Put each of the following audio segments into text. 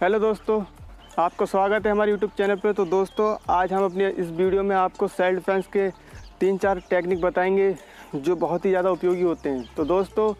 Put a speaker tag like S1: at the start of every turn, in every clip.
S1: Hello दोस्तों, आपको स्वागत है हमारे यूट्यूब चैनल पे। तो दोस्तों आज हम अपने इस वीडियो में आपको सेल्फ डिफेंस के 3-4 टेक्निक बताएंगे जो बहुत ही ज़्यादा उपयोगी होते हैं। तो दोस्तों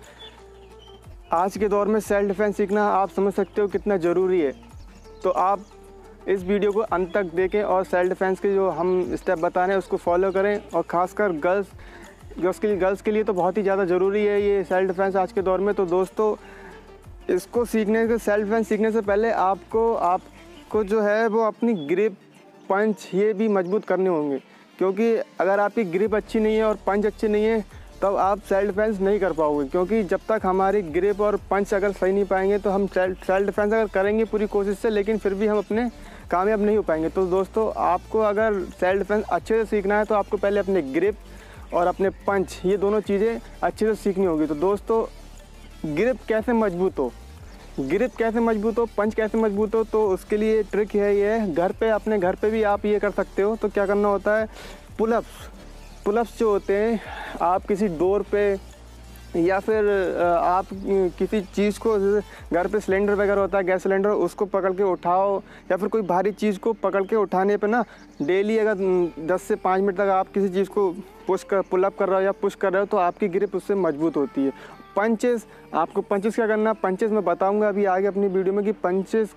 S1: आज के दौर में सेल्फ डिफेंस सीखना आप समझ सकते हो कितना ज़रूरी है। तो आप इस वीडियो को अंत तक देखें और सेल्फ डिफेंस के जो हम स्टेप बता रहे हैं उसको फॉलो करें। और ख़ासकर गर्ल्स के लिए तो बहुत ही ज़्यादा ज़रूरी है ये सेल्फ डिफेंस आज के दौर में। तो दोस्तों इसको सीखने से, सेल्फ डिफेंस सीखने से पहले आपको जो है वो अपनी ग्रिप, पंच ये भी मजबूत करने होंगे, क्योंकि अगर आपकी ग्रिप अच्छी नहीं है और पंच अच्छे नहीं है तब आप सेल्फ डिफेंस नहीं कर पाओगे। क्योंकि जब तक हमारी ग्रिप और पंच अगर सही नहीं पाएंगे तो हम सेल्फ डिफेंस अगर करेंगे पूरी कोशिश से, लेकिन फिर भी हम अपने कामयाब नहीं हो पाएंगे। तो दोस्तों आपको अगर सेल्फ डिफेंस अच्छे से सीखना है तो आपको पहले अपने ग्रिप और अपने पंच ये दोनों चीज़ें अच्छे से सीखनी होगी। तो दोस्तों ग्रिप कैसे मजबूत हो, पंच कैसे मजबूत हो, तो उसके लिए ट्रिक है ये। अपने घर पे भी आप ये कर सकते हो। तो क्या करना होता है, पुलअप्स जो होते हैं, आप किसी डोर पे या फिर आप किसी चीज़ को, घर पे सिलेंडर वगैरह होता है, गैस सिलेंडर, उसको पकड़ के उठाओ या फिर कोई भारी चीज़ को पकड़ के उठाने पे ना डेली अगर 10 से 5 मिनट तक आप किसी चीज़ को पुलअप कर रहे हो या पुश कर रहे हो तो आपकी ग्रिप उससे मजबूत होती है। आपको पंचेस क्या करना, पंचेस मैं बताऊंगा अभी आगे अपनी वीडियो में कि पंचेस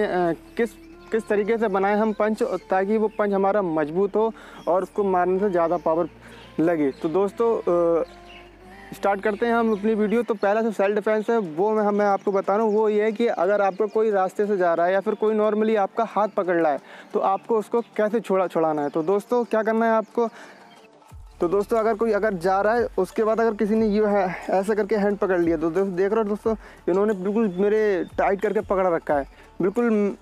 S1: किस तरीके से बनाएं हम पंच, ताकि वो पंच हमारा मजबूत हो और उसको मारने से ज़्यादा पावर लगे। तो दोस्तों स्टार्ट करते हैं हम अपनी वीडियो। तो पहला जो सेल्फ डिफेंस है वो मैं आपको बता रहा हूँ, वो ये है कि अगर आपको कोई रास्ते से जा रहा है या फिर कोई नॉर्मली आपका हाथ पकड़ रहा है तो आपको उसको कैसे छुड़ाना है। तो दोस्तों क्या करना है आपको, तो दोस्तों अगर जा रहा है उसके बाद अगर किसी ने ये है ऐसा करके हैंड पकड़ लिया तो देख रहे हो दोस्तों, इन्होंने बिल्कुल मेरे टाइट करके पकड़ रखा है, बिल्कुल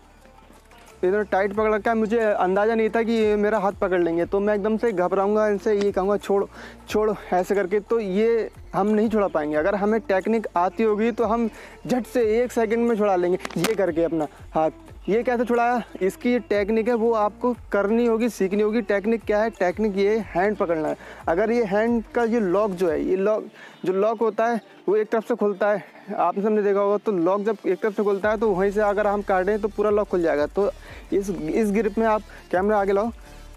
S1: इधर टाइट पकड़ रखा है। मुझे अंदाज़ा नहीं था कि ये मेरा हाथ पकड़ लेंगे, तो मैं एकदम से घबराऊंगा, इनसे ये कहूँगा छोड़ ऐसे करके, तो ये हम नहीं छुड़ा पाएंगे। अगर हमें टेक्निक आती होगी तो हम झट से 1 सेकंड में छुड़ा लेंगे ये करके अपना हाथ। ये कैसे छुड़ाया, इसकी ये टेक्निक है, वो आपको करनी होगी, सीखनी होगी। टेक्निक क्या है, टेक्निक ये हैंड पकड़ना है। अगर ये हैंड का ये लॉक जो है, ये लॉक होता है वो एक तरफ से खुलता है, आपने सबने देखा होगा। तो लॉक जब एक तरफ से खुलता है तो वहीं से अगर हम काटें तो पूरा लॉक खुल जाएगा। तो इस ग्रिप में आप कैमरा आगे लाओ,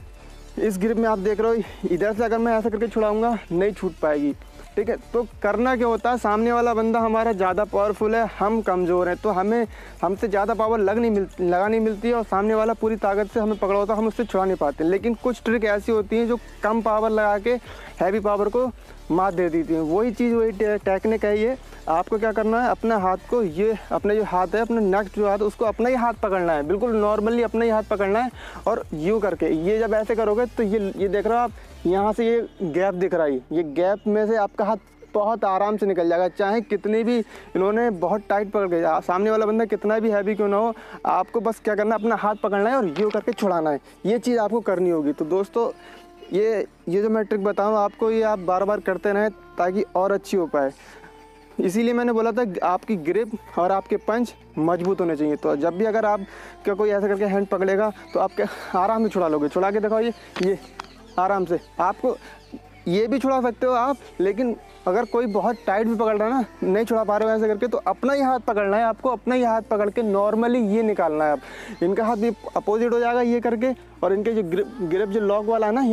S1: इस ग्रिप में आप देख रहे हो, इधर से अगर मैं ऐसा करके छुड़ाऊंगा नहीं छूट पाएगी, ठीक है। तो करना क्या होता है, सामने वाला बंदा हमारा ज़्यादा पावरफुल है, हम कमज़ोर हैं, तो हमसे ज़्यादा पावर लगा नहीं मिलती है और सामने वाला पूरी ताकत से हमें पकड़ा होता है, हम उससे छुड़ा नहीं पाते। लेकिन कुछ ट्रिक ऐसी होती हैं जो कम पावर लगा के हैवी पावर को मात दे देती हैं। वही टेक्निक है ये। आपको क्या करना है, अपने हाथ को, ये अपने जो हाथ है, अपने नेक्स्ट जो हाथ है उसको अपना ही हाथ पकड़ना है, बिल्कुल नॉर्मली अपना ही हाथ पकड़ना है। और यूँ करके ये जब ऐसे करोगे तो ये देख रहे हो आप, यहाँ से ये गैप दिख रहा है, ये गैप में से आपका हाथ बहुत आराम से निकल जाएगा। चाहे कितनी भी इन्होंने बहुत टाइट पकड़ के, सामने वाला बंदा कितना भी हैवी क्यों ना हो, आपको बस क्या करना है, अपना हाथ पकड़ना है और यूँ करके छुड़ाना है। ये चीज़ आपको करनी होगी। तो दोस्तों ये जो मैं ट्रिक बताऊँ आपको, ये आप बार बार करते रहें ताकि और अच्छी हो पाए। इसीलिए मैंने बोला था आपकी ग्रिप और आपके पंच मजबूत होने चाहिए। तो जब भी अगर आप क्या कोई ऐसा करके हैंड पकड़ेगा तो आप क्या आराम से छुड़ा लोगे। छुड़ा के दिखाओ, ये आराम से। आपको ये भी छुड़ा सकते हो आप, लेकिन अगर कोई बहुत टाइट भी पकड़ रहा है ना, नहीं छुड़ा पा रहे हो ऐसे करके, तो अपना ही हाथ पकड़ना है आपको, अपना ही हाथ पकड़ के नॉर्मली ये निकालना है। आप इनका हाथ भी अपोजिट हो जाएगा ये करके, और इनके जो ग्रिप जो लॉक वाला है ना,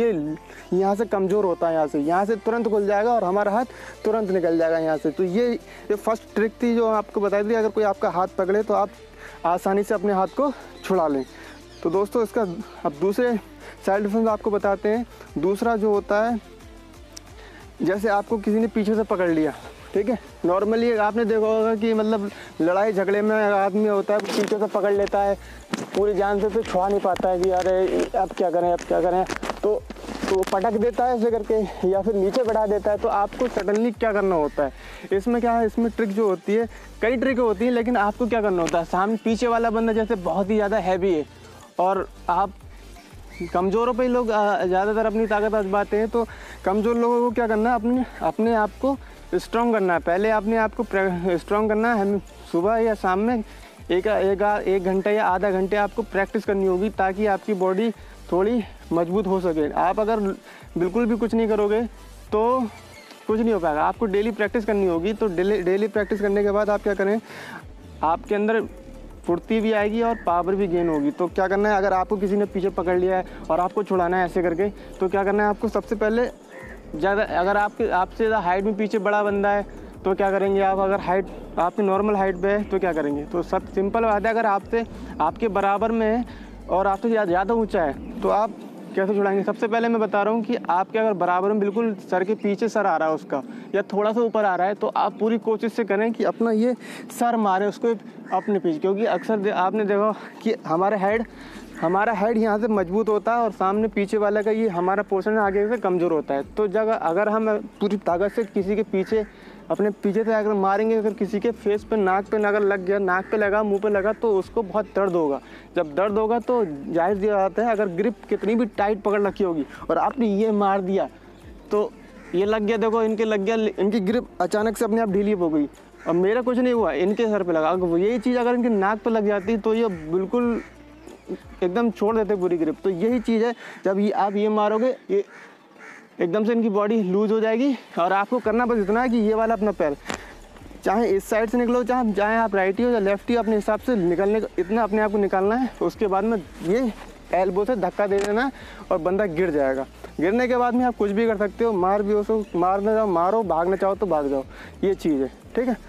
S1: यहाँ से कमज़ोर होता है, यहाँ से तुरंत खुल जाएगा और हमारा हाथ तुरंत निकल जाएगा यहाँ से। तो ये फर्स्ट ट्रिक थी जो आपको बताई थी। अगर कोई आपका हाथ पकड़े तो आप आसानी से अपने हाथ को छुड़ा लें। तो दोस्तों इसका अब दूसरे सेल्फ डिफेंस आपको बताते हैं। दूसरा जो होता है, जैसे आपको किसी ने पीछे से पकड़ लिया, ठीक है, नॉर्मली आपने देखा होगा कि मतलब लड़ाई झगड़े में आदमी होता है पीछे से पकड़ लेता है पूरी जान से, तो छुड़ा नहीं पाता है कि अरे अब क्या करें, तो पटक देता है ऐसे करके या फिर नीचे बढ़ा देता है। तो आपको सडनली क्या करना होता है, इसमें क्या है, इसमें ट्रिक जो होती है, कई ट्रिक होती हैं, लेकिन आपको क्या करना होता है, सामने पीछे वाला बंदा जैसे बहुत ही ज़्यादा हैवी है और आप कमज़ोरों पे ही लोग ज़्यादातर अपनी ताकत आजमाते हैं। तो कमज़ोर लोगों को क्या करना है, अपने आप को स्ट्रॉन्ग करना है। पहले अपने आप को स्ट्रॉन्ग करना है। हमें सुबह या शाम में एक घंटा या आधा घंटे आपको प्रैक्टिस करनी होगी, ताकि आपकी बॉडी थोड़ी मजबूत हो सके। आप अगर बिल्कुल भी कुछ नहीं करोगे तो कुछ नहीं हो पाएगा। आपको डेली प्रैक्टिस करनी होगी। तो डेली प्रैक्टिस करने के बाद आप क्या करें, आपके अंदर फुर्ती भी आएगी और पावर भी गेन होगी। तो क्या करना है, अगर आपको किसी ने पीछे पकड़ लिया है और आपको छुड़ाना है ऐसे करके, तो क्या करना है आपको, सबसे पहले ज़्यादा अगर आपसे ज़्यादा हाइट में पीछे बड़ा बंदा है तो क्या करेंगे आप, अगर हाइट आपकी नॉर्मल हाइट पे है तो क्या करेंगे, तो सब सिंपल बात है, अगर आपसे आपके बराबर में है और आपसे ज़्यादा ऊँचा है तो आप कैसे छुड़ाएंगे। सबसे पहले मैं बता रहा हूँ कि आपके अगर बराबर में बिल्कुल सर के पीछे सर आ रहा है उसका, या थोड़ा सा ऊपर आ रहा है, तो आप पूरी कोशिश से करें कि अपना ये सर मारे उसको अपने पीछे, क्योंकि अक्सर आपने देखा कि हमारा हेड यहाँ से मजबूत होता है और सामने पीछे वाले का ये हमारा पोर्शन आगे से कमज़ोर होता है। तो जब अगर हम पूरी ताकत से किसी के पीछे अपने पीछे से अगर मारेंगे, अगर किसी के फेस पे नाक पे अगर लग गया, नाक पे लगा, मुंह पे लगा, तो उसको बहुत दर्द होगा। जब दर्द होगा तो जाहिर सी बात है, अगर ग्रिप कितनी भी टाइट पकड़ रखी होगी और आपने ये मार दिया तो ये लग गया, देखो इनके लग गया, इनकी ग्रिप अचानक से अपने आप ढीली हो गई और मेरा कुछ नहीं हुआ, इनके सर पे लगा। यही चीज़ अगर इनके नाक पे लग जाती तो ये बिल्कुल एकदम छोड़ देते पूरी ग्रिप। तो यही चीज़ है, जब आप ये मारोगे, ये एकदम से इनकी बॉडी लूज हो जाएगी और आपको करना बस इतना है कि ये वाला अपना पैर चाहे इस साइड से निकलो, चाहे आप राइट ही हो या लेफ्ट ही, अपने हिसाब से निकलने का इतना अपने आप को निकालना है। उसके बाद में ये एल्बो से धक्का दे देना है और बंदा गिर जाएगा। गिरने के बाद में आप कुछ भी कर सकते हो, मार भी हो, मारना चाहो मारो, भागना चाहो तो भाग जाओ, ये चीज़ है, ठीक है।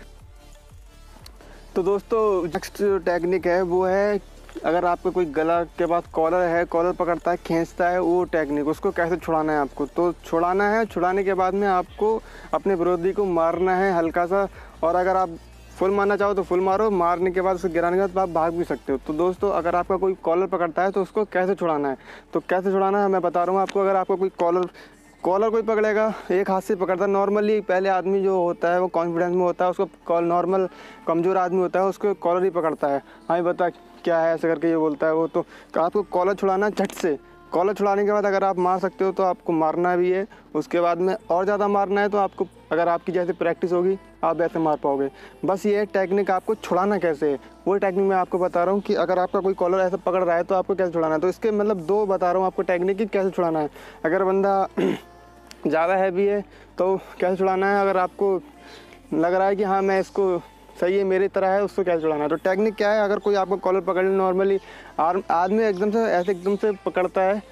S1: तो दोस्तों नेक्स्ट टेक्निक है वो है, अगर आपका कोई गला के पास कॉलर है, कॉलर पकड़ता है, खींचता है, वो टेक्निक, उसको कैसे छुड़ाना है आपको। तो छुड़ाना है, छुड़ाने के बाद में आपको अपने विरोधी को मारना है हल्का सा, और अगर आप फुल मारना चाहो तो फुल मारो, मारने के बाद उसे गिराने के बाद आप भाग भी सकते हो। तो दोस्तों अगर आपका कोई कॉलर पकड़ता है तो उसको कैसे छुड़ाना है, तो कैसे छुड़ाना है मैं बता रहा हूँ आपको। अगर आपको कोई कॉलर कोई पकड़ेगा, एक हाथ से पकड़ता है नॉर्मली, पहले आदमी जो होता है वो कॉन्फिडेंस में होता है, उसको नॉर्मल कमज़ोर आदमी होता है उसको कॉलर ही पकड़ता है, हाँ बता क्या है ऐसे करके ये बोलता है वो। तो आपको कॉलर छुड़ाना झट से, कॉलर छुड़ाने के बाद अगर आप मार सकते हो तो आपको मारना भी है। उसके बाद में और ज़्यादा मारना है तो आपको, अगर आपकी जैसे प्रैक्टिस होगी आप ऐसे मार पाओगे। बस ये टेक्निक आपको छुड़ाना कैसे है, वो टेक्निक मैं आपको बता रहा हूँ कि अगर आपका कोई कॉलर ऐसे पकड़ रहा है तो आपको कैसे छुड़ाना है। तो इसके मतलब दो बता रहा हूँ आपको टेक्निक कि कैसे छुड़ाना है। अगर बंदा ज़्यादा हैवी है तो कैसे छुड़ाना है, अगर आपको लग रहा है कि हाँ मैं इसको सही है मेरी तरह है, उसको कैसे छुड़ाना है। तो टेक्निक क्या है, अगर कोई आपको कॉलर पकड़ ले, नॉर्मली आदमी एकदम से ऐसे एकदम से पकड़ता है,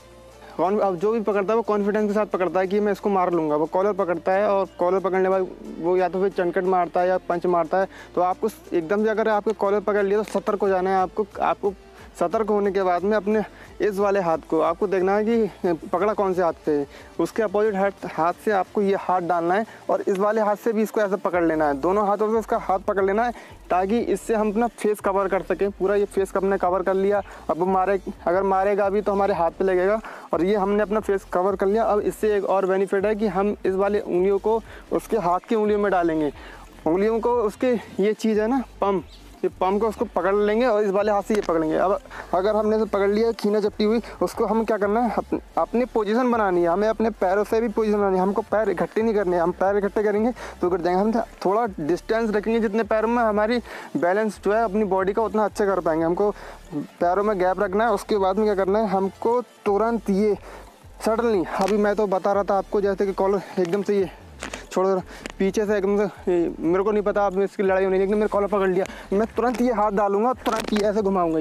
S1: अब जो भी पकड़ता है वो कॉन्फिडेंस के साथ पकड़ता है कि मैं इसको मार लूँगा, वो कॉलर पकड़ता है और कॉलर पकड़ने के बाद वो या तो फिर चनकट मारता है या पंच मारता है। तो आपको एकदम से अगर आपको कॉलर पकड़ लिया तो सतर्क हो जाना है आपको सतर्क होने के बाद में अपने इस वाले हाथ को आपको देखना है कि पकड़ा कौन से हाथ से है, उसके अपोजिट हाथ से आपको ये हाथ डालना है और इस वाले हाथ से भी इसको ऐसे पकड़ लेना है, दोनों हाथों से उसका हाथ पकड़ लेना है, ताकि इससे हम अपना फेस कवर कर सकें। पूरा ये फेस हमने कवर कर लिया, अब अगर मारेगा भी तो हमारे हाथ पे लगेगा और ये हमने अपना फेस कवर कर लिया। अब इससे एक और बेनिफिट है कि हम इस वाले उंगलियों को उसके हाथ की उंगलियों में डालेंगे, उंगलियों को उसके ये चीज़ है ना पम्प, ये पम्प को उसको पकड़ लेंगे और इस वाले हाथ से ये पकड़ेंगे। अब अगर हमने से पकड़ लिया खींचा चपटी हुई, उसको हम क्या करना है, अपनी पोजीशन बनानी है, हमें अपने पैरों से भी पोजीशन बनानी है, हमको पैर इकट्ठे नहीं करने, हम पैर इकट्ठे करेंगे तो गिर जाएंगे। हम थोड़ा डिस्टेंस रखेंगे जितने पैरों में हमारी बैलेंस जो है अपनी बॉडी का उतना अच्छा कर पाएंगे। हमको पैरों में गैप रखना है। उसके बाद में क्या करना है, हमको तुरंत ये सडनली, अभी मैं तो बता रहा था आपको जैसे कि कॉलर एकदम से ये छोड़ पीछे से एकदम से, मेरे को नहीं पता आप इसकी लड़ाई होनी, लेकिन मेरे कॉलर पकड़ लिया, मैं तुरंत ये हाथ डालूंगा, तुरंत ये ऐसे घुमाऊंगा।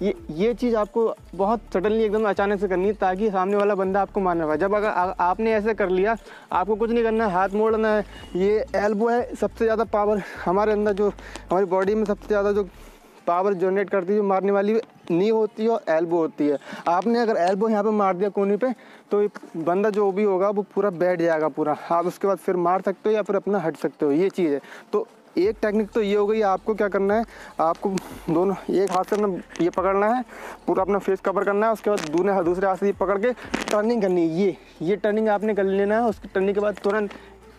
S1: ये चीज़ आपको बहुत सडनली एकदम अचानक से करनी है ताकि सामने वाला बंदा आपको मारना पाए। जब अगर आपने ऐसे कर लिया, आपको कुछ नहीं करना है, हाथ मोड़ना है। ये एल्बो है सबसे ज़्यादा पावर हमारे अंदर, जो हमारी बॉडी में सबसे ज़्यादा जो पावर जनरेट करती है, जो मारने वाली नी होती है और एल्बो होती है। आपने अगर एल्बो यहाँ पे मार दिया कोने पे तो बंदा जो भी होगा वो पूरा बैठ जाएगा पूरा। आप उसके बाद फिर मार सकते हो या फिर अपना हट सकते हो, ये चीज़ है। तो एक टेक्निक तो ये हो गई। आपको क्या करना है, आपको दोनों एक हाथ से अपना ये पकड़ना है, पूरा अपना फेस कवर करना है। उसके बाद दूसरे हाथ से ये पकड़ के टर्निंग करनी है। ये टर्निंग आपने कर लेना है। उसकी टर्निंग के बाद तुरंत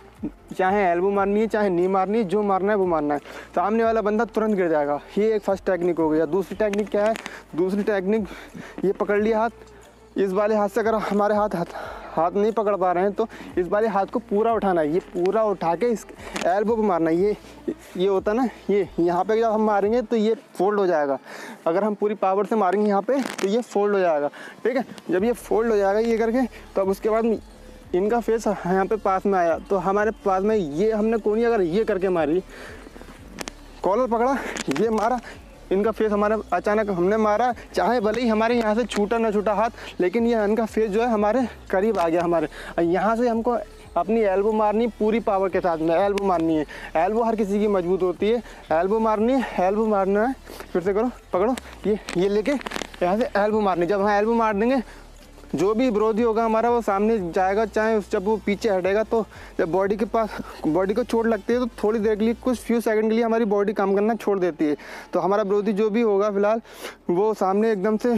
S1: चाहे एल्बो मारनी है चाहे नी मारनी है, जो मारना है वो मारना है, सामने वाला बंदा तुरंत गिर जाएगा। ये एक फर्स्ट टेक्निक हो गया। दूसरी टेक्निक क्या है, दूसरी टेक्निक ये पकड़ लिया हाथ, इस वाले हाथ से अगर हमारे हाथ नहीं पकड़ पा रहे हैं तो इस वाले हाथ को पूरा उठाना है, ये पूरा उठा के इस एल्बो पे मारना है। ये होता ना, ये यहाँ पे जब हम मारेंगे तो ये फोल्ड हो जाएगा। अगर हम पूरी पावर से मारेंगे यहाँ पे तो ये फोल्ड हो जाएगा, ठीक है। जब ये फोल्ड हो जाएगा ये करके, तो अब उसके बाद इनका फेस यहाँ पे पास में आया तो हमारे पास में ये हमने कोनी अगर ये करके मारी, कॉलर पकड़ा, ये मारा, इनका फेस हमारा अचानक हमने मारा, चाहे भले ही हमारे यहाँ से छूटा ना छूटा हाथ, लेकिन ये इनका फेस जो है हमारे करीब आ गया हमारे। यहाँ से हमको अपनी एल्बो मारनी पूरी पावर के साथ में, एल्बो मारनी है। एल्बो हर किसी की मजबूत होती है, एल्बो मारनी है, एल्बो मारना है। फिर से करो, पकड़ो, ये लेके यहाँ से एल्बो मारनी। जब हम एल्बो मार देंगे, जो भी विरोधी होगा हमारा वो सामने जाएगा, चाहे जब वो पीछे हटेगा तो जब बॉडी के पास बॉडी को चोट लगती है तो थोड़ी देर के लिए, कुछ फ्यू सेकंड के लिए हमारी बॉडी काम करना छोड़ देती है। तो हमारा विरोधी जो भी होगा फिलहाल वो सामने एकदम से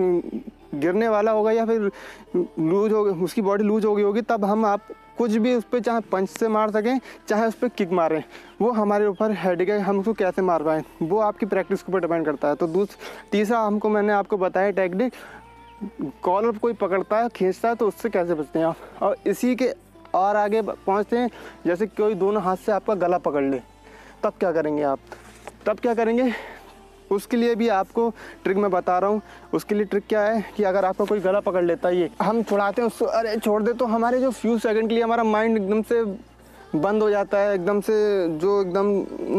S1: गिरने वाला होगा या फिर लूज हो, उसकी बॉडी लूज हो गई होगी, तब हम आप कुछ भी उस पर चाहे पंच से मार सकें, चाहे उस पर किक मारें, वो हमारे ऊपर हेड है, हम उसको कैसे मार पाएँ, वो आपकी प्रैक्टिस के ऊपर डिपेंड करता है। तो तीसरा हमको मैंने आपको बताया टेक्निक, कॉलर कोई पकड़ता है, खींचता है तो उससे कैसे बचते हैं आप। और इसी के और आगे पहुंचते हैं, जैसे कोई दोनों हाथ से आपका गला पकड़ ले, तब क्या करेंगे आप, तब क्या करेंगे, उसके लिए भी आपको ट्रिक मैं बता रहा हूँ। उसके लिए ट्रिक क्या है कि अगर आपका कोई गला पकड़ लेता है, ये हम छुड़ाते हैं उसको, अरे छोड़ दे, तो हमारे जो फ्यू सेकंड के लिए हमारा माइंड एकदम से बंद हो जाता है, एकदम से जो एकदम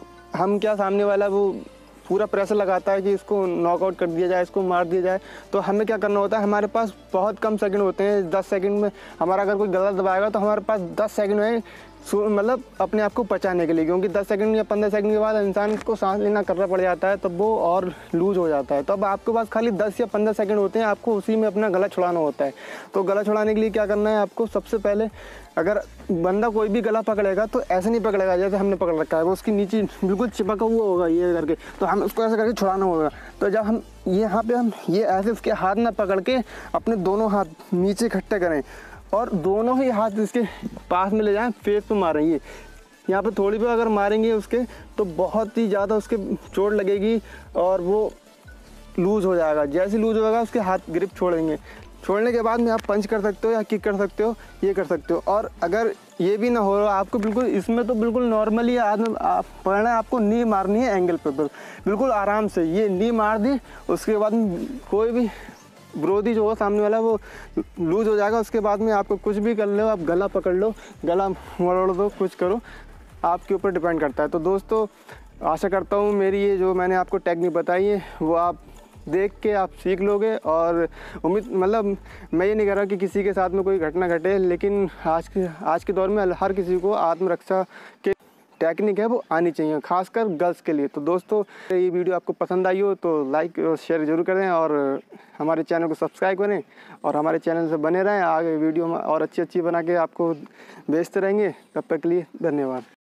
S1: हम क्या सामने वाला वो पूरा प्रेशर लगाता है कि इसको नॉकआउट कर दिया जाए, इसको मार दिया जाए। तो हमें क्या करना होता है, हमारे पास बहुत कम सेकंड होते हैं, 10 सेकंड में हमारा अगर कोई गला दबाएगा तो हमारे पास 10 सेकंड में मतलब अपने आप को बचाने के लिए, क्योंकि 10 सेकंड या 15 सेकंड के बाद इंसान को सांस लेना करना पड़ जाता है, तब वो और लूज हो जाता है। तो अब आपके पास खाली 10 या 15 सेकंड होते हैं, आपको उसी में अपना गला छुड़ाना होता है। तो गला छुड़ाने के लिए क्या करना है आपको, सबसे पहले अगर बंदा कोई भी गला पकड़ेगा तो ऐसे नहीं पकड़ेगा जैसे हमने पकड़ रखा है, वो उसकी नीचे बिल्कुल चिपका हुआ होगा ये करके, तो हम उसको ऐसे करके छुड़ाना होगा। तो जब हम यहाँ पे हम ये ऐसे उसके हाथ ना पकड़ के अपने दोनों हाथ नीचे इकट्ठे करें और दोनों ही हाथ इसके पास में ले जाएं, फेस पे मारेंगे। यहाँ पे थोड़ी भी अगर मारेंगे उसके तो बहुत ही ज़्यादा उसके चोट लगेगी और वो लूज़ हो जाएगा। जैसे लूज़ होगा उसके हाथ ग्रिप छोड़ेंगे, छोड़ने के बाद में आप पंच कर सकते हो या किक कर सकते हो, ये कर सकते हो। और अगर ये भी ना हो रहा आपको, बिल्कुल इसमें तो बिल्कुल नॉर्मली आदमी पढ़ना है, आपको नी मारनी है एंगल पे बिल्कुल आराम से, ये नी मार दी, उसके बाद कोई भी विरोधी जो हो सामने वाला वो लूज हो जाएगा। उसके बाद में आपको कुछ भी कर लो, आप गला पकड़ लो, गला मोड़ दो, कुछ करो, आपके ऊपर डिपेंड करता है। तो दोस्तों आशा करता हूँ मेरी ये जो मैंने आपको टेक्निक बताई है वो आप देख के आप सीख लोगे। और उम्मीद मतलब मैं ये नहीं कर रहा कि किसी के साथ में कोई घटना घटे, लेकिन आज के दौर में हर किसी को आत्मरक्षा के टेक्निक है वो आनी चाहिए, खासकर गर्ल्स के लिए। तो दोस्तों ये वीडियो आपको पसंद आई हो तो लाइक और शेयर ज़रूर करें और हमारे चैनल को सब्सक्राइब करें और हमारे चैनल से बने रहें। आगे वीडियो और अच्छी बना के आपको भेजते रहेंगे। तब तक के लिए धन्यवाद।